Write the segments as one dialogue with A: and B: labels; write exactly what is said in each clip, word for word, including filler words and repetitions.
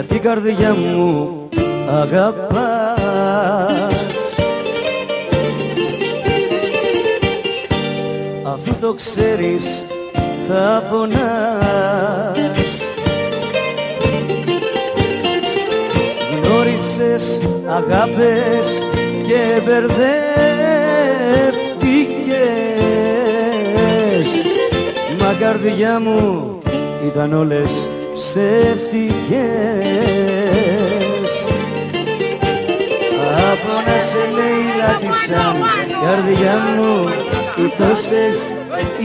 A: γιατί η καρδιά μου αγαπάς. Αφού το ξέρεις θα πονάς. Γνώρισες αγάπες και μπερδεύτηκες, μα καρδιά μου ήταν όλες ψεύτικες. Από να σε λαιλάτισαν καρδιά μου οι τόσες οι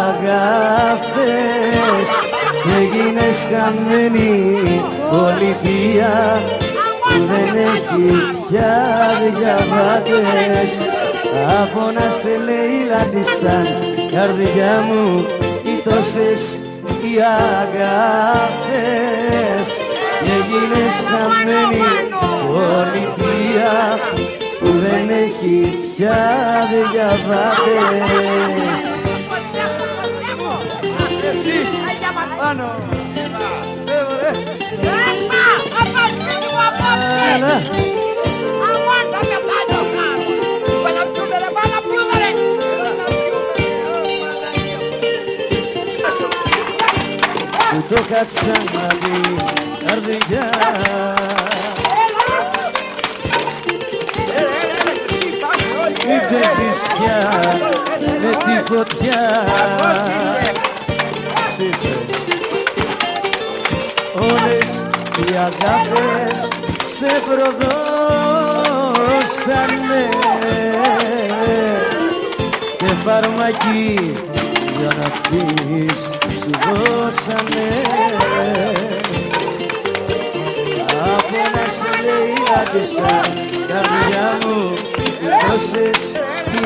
A: αγάπες και έγινες χαμένη πολιτεία που δεν έχει πια διαβάτες. Από να σε λαιλάτισαν καρδιά μου οι τόσες οι αγάπες και έγινες χαμένη πολιτεία που δεν έχει πια διαβάτες. Εσύ, πάνω! Έλα! Σου το είχα ξαναδεί, καρδιά, μην παίζεις πια με τη φωτιά. Είσαι. Όλες οι αγάπες σε προδώσανε και φαρμακή για να πεις σου δώσανε. Από να σε λαιλάτισαν καρδιά μου τόσες οι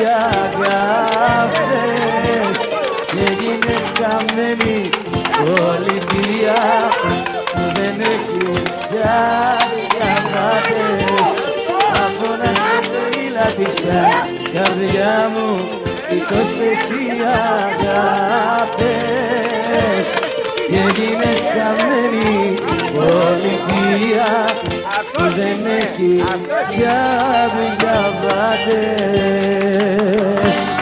A: αγάπες και έγινες χαμένη πολιτεία που δεν έχει πια διαβάτες. Από να σε λαιλάτισαν καρδιά μου οι τόσες οι αγάπες και έγινες χαμένη πολιτεία που δεν έχει πια διαβάτες.